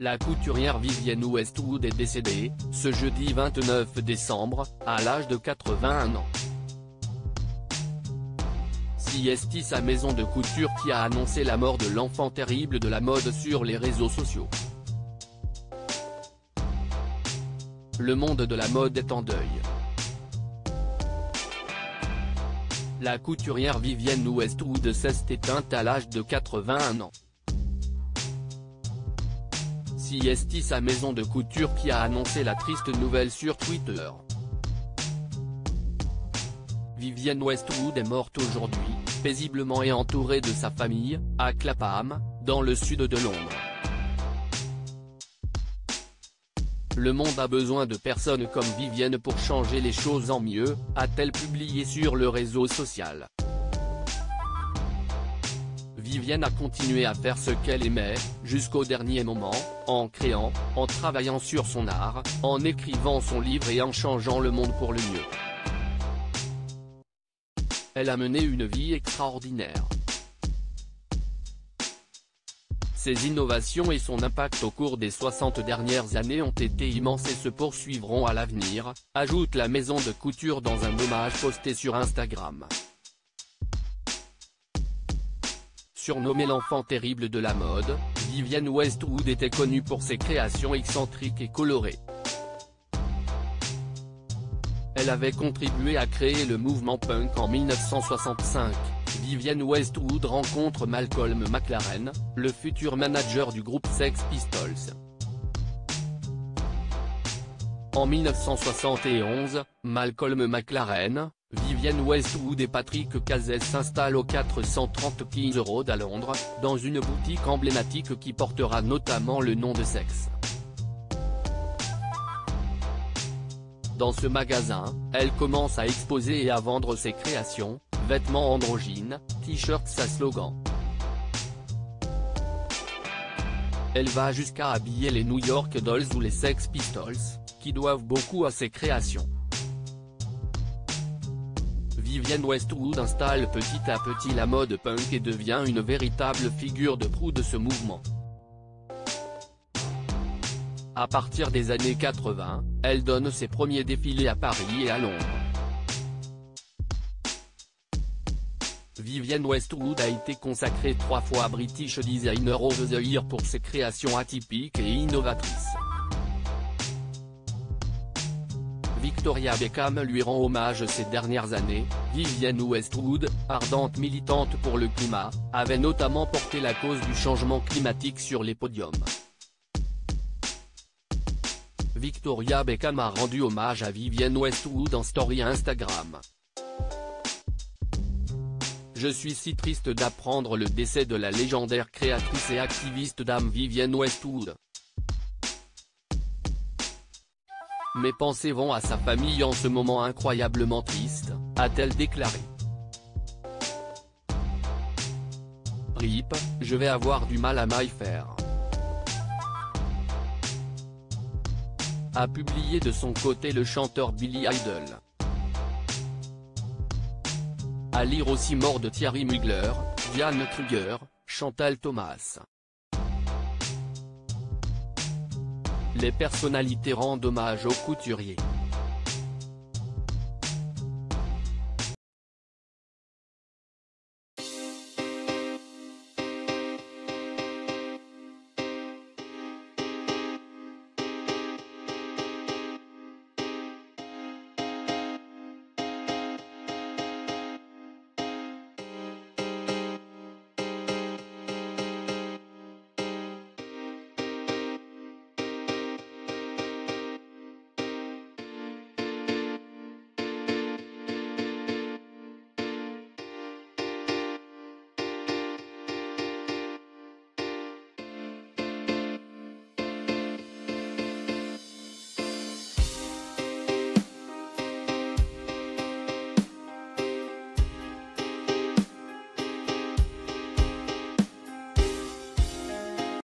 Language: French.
La couturière Vivienne Westwood est décédée, ce jeudi 29 décembre, à l'âge de 81 ans. C'est sa maison de couture qui a annoncé la mort de l'enfant terrible de la mode sur les réseaux sociaux. Le monde de la mode est en deuil. La couturière Vivienne Westwood s'est éteinte à l'âge de 81 ans. C'est sa maison de couture qui a annoncé la triste nouvelle sur Twitter. Vivienne Westwood est morte aujourd'hui, paisiblement et entourée de sa famille, à Clapham, dans le sud de Londres. Le monde a besoin de personnes comme Vivienne pour changer les choses en mieux, a-t-elle publié sur le réseau social. Vivienne a continué à faire ce qu'elle aimait, jusqu'au dernier moment, en créant, en travaillant sur son art, en écrivant son livre et en changeant le monde pour le mieux. Elle a mené une vie extraordinaire. Ses innovations et son impact au cours des 60 dernières années ont été immenses et se poursuivront à l'avenir, ajoute la maison de couture dans un hommage posté sur Instagram. Surnommée l'enfant terrible de la mode, Vivienne Westwood était connue pour ses créations excentriques et colorées. Elle avait contribué à créer le mouvement punk en 1965. Vivienne Westwood rencontre Malcolm McLaren, le futur manager du groupe Sex Pistols. En 1971, Malcolm McLaren, Vivienne Westwood et Patrick Cazès s'installent au 430 Kings Road à Londres, dans une boutique emblématique qui portera notamment le nom de Sex. Dans ce magasin, elle commence à exposer et à vendre ses créations, vêtements androgynes, t-shirts à slogan. Elle va jusqu'à habiller les New York Dolls ou les Sex Pistols, qui doivent beaucoup à ses créations. Vivienne Westwood installe petit à petit la mode punk et devient une véritable figure de proue de ce mouvement. À partir des années 80, elle donne ses premiers défilés à Paris et à Londres. Vivienne Westwood a été consacrée 3 fois à British Designer of the Year pour ses créations atypiques et innovatrices. Victoria Beckham lui rend hommage ces dernières années. Vivienne Westwood, ardente militante pour le climat, avait notamment porté la cause du changement climatique sur les podiums. Victoria Beckham a rendu hommage à Vivienne Westwood en story Instagram. Je suis si triste d'apprendre le décès de la légendaire créatrice et activiste Dame Vivienne Westwood. Mes pensées vont à sa famille en ce moment incroyablement triste, a-t-elle déclaré. RIP, je vais avoir du mal à m'y faire. A publié de son côté le chanteur Billy Idol. À lire aussi mort de Thierry Mugler, Diane Kruger, Chantal Thomas. Les personnalités rendent hommage aux couturiers.